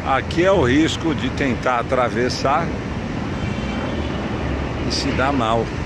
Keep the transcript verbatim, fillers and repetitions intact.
Aqui é o risco de tentar atravessar e se dar mal.